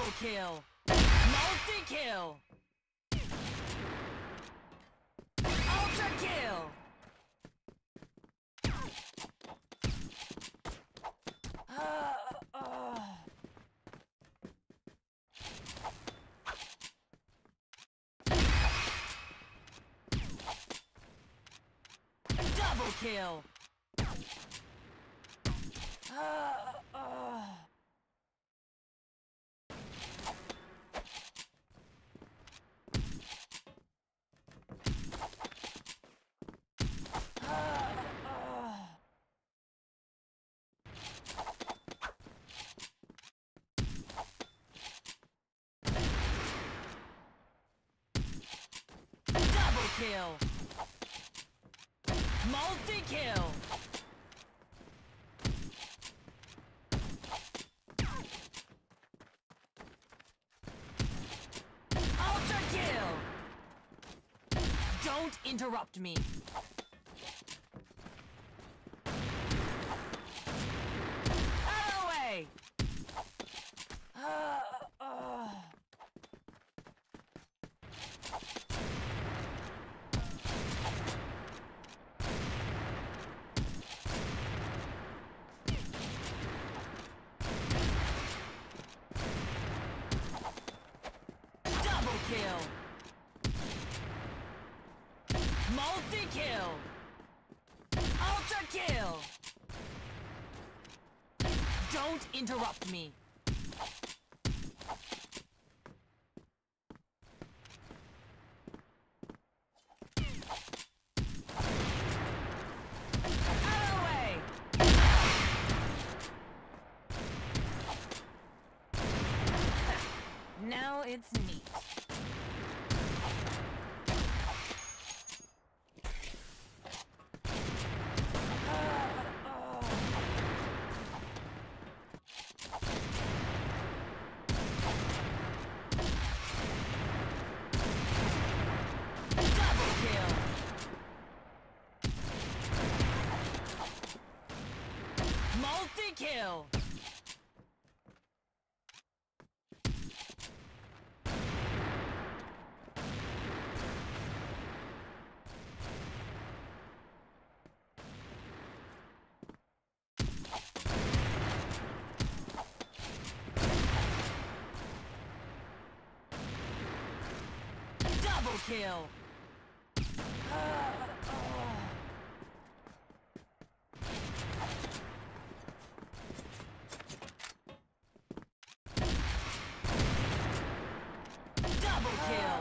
Double kill. Multi-kill. Ultra kill. Double kill. Double kill. Multi-kill. Ultra kill. Don't interrupt me. Out of the way. Double kill. Multi-kill. Ultra kill. Don't interrupt me. Out of the way. Now it's neat. Double kill. Multi-kill. Double kill. Double kill.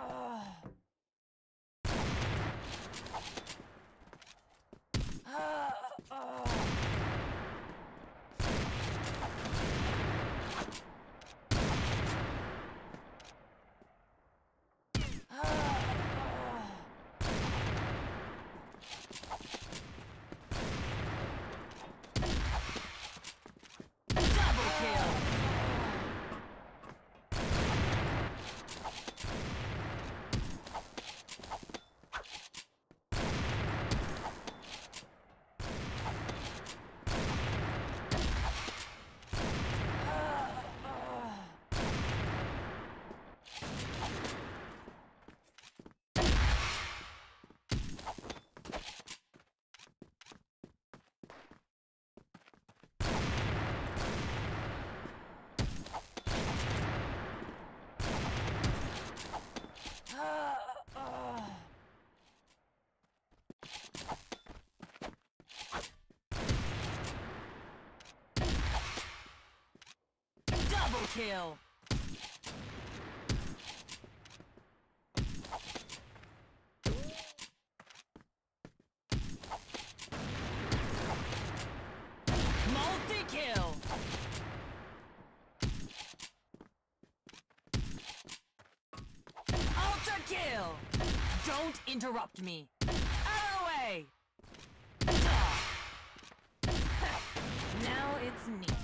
Double kill. Double kill. Multi-kill. Ultra kill. Don't interrupt me. Out of the way. Now it's neat.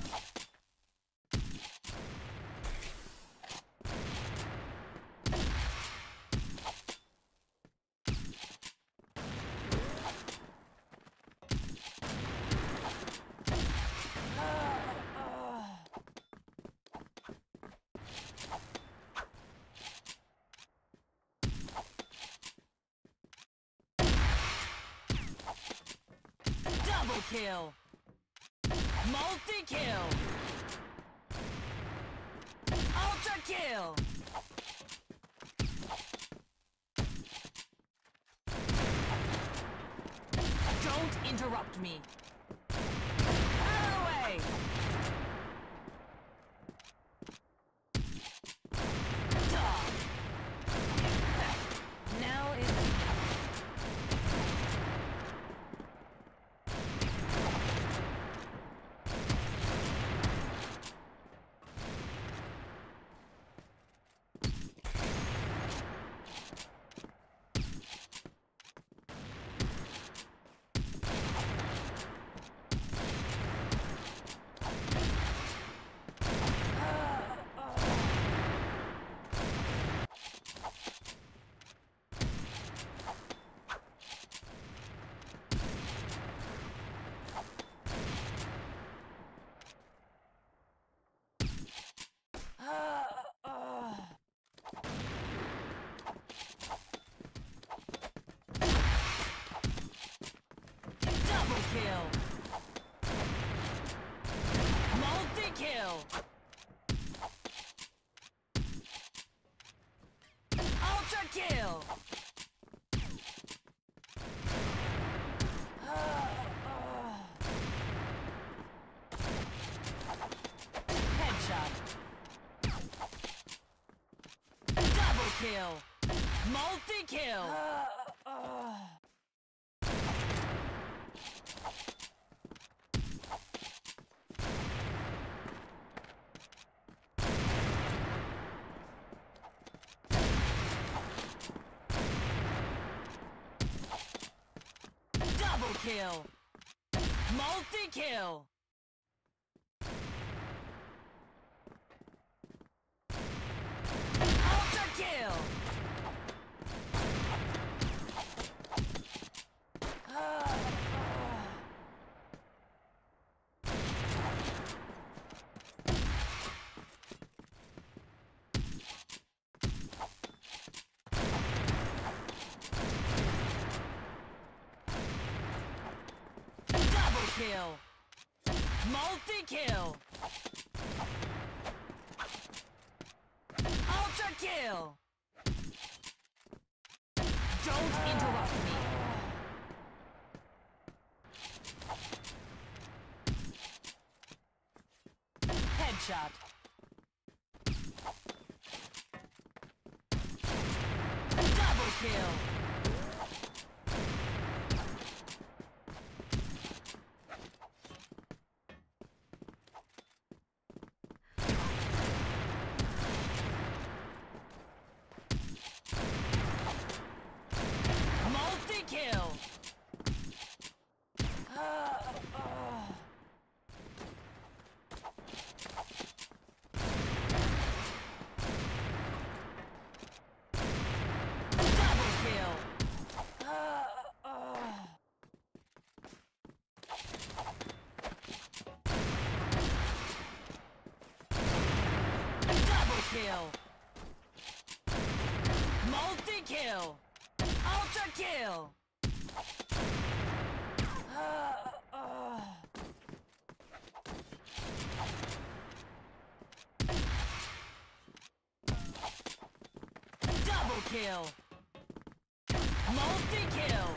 kill. Multi-kill. Ultra kill. Don't interrupt me. Out of the way. Duh. Now it's double kill. Multi-kill. Ultra kill. Headshot. Double kill. Multi-kill. Double kill. Multi-kill. Ultra kill. Double kill. Multi-kill. Ultra kill. Don't interrupt me. Headshot. Double kill. Multi-kill. Double kill. Double kill. Multi-kill. Ultra kill. Double kill. Multi-kill.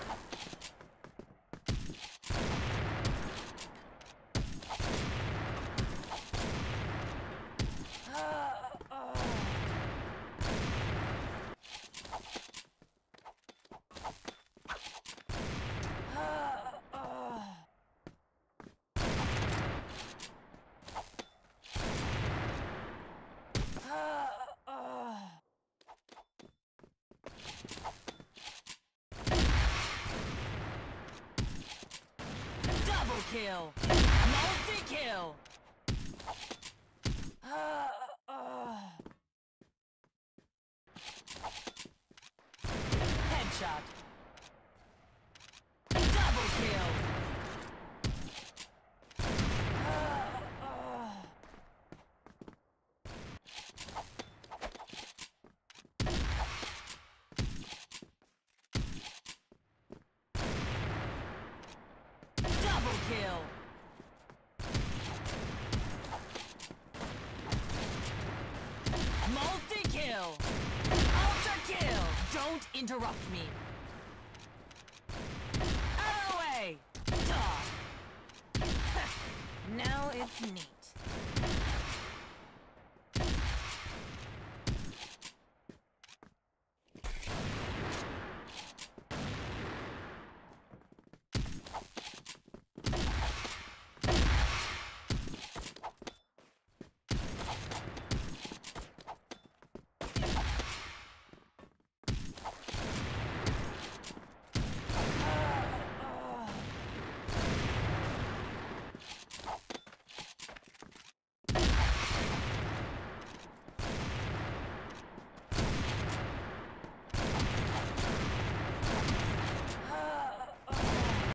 Double kill. Multi-kill. Headshot. Double kill. Double kill. interrupt me. Out of the way! Duh. Now it's me.